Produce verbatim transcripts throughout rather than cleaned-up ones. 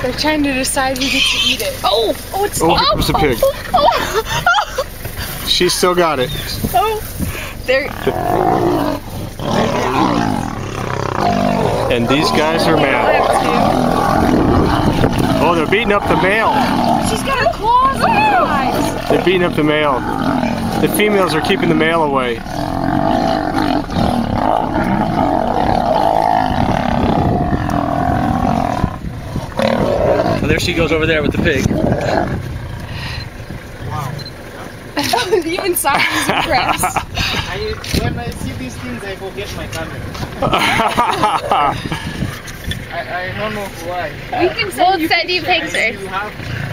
They're trying to decide who gets to eat it. Oh! Oh, it's oh, here comes the pig. Oh, oh, oh. She still got it. Oh, there. And these guys are mad. Oh, they're beating up the male. She's got her claws on her eyes. They're beating up the male. The females are keeping the male away. So there she goes over there with the pig. The inside is impressed. I, when I see these things, I forget my camera. I, I don't know why. We can send we'll you send you pictures. You have...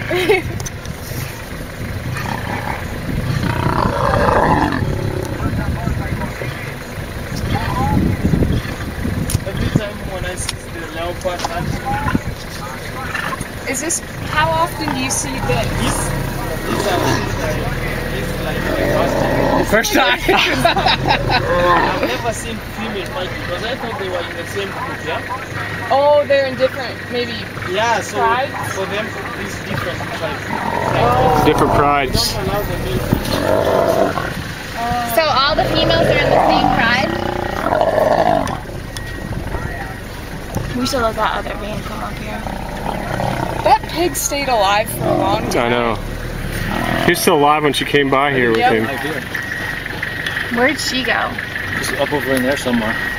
Every time when I see the leopard hunting. Is this, how often do you see this? This, this are like the first time. First time? I've never seen female fight because I thought they were in the same group, yeah? Oh, they're in different, maybe, yeah, so prides? For them, these different tribes. Oh. Different prides. Don't allow the male to So all the females are in the same pride? We should let that other van come up here. That pig stayed alive for a long time. I know. He was still alive when she came by here Yep. with him. Where'd she go? Just up over in there somewhere.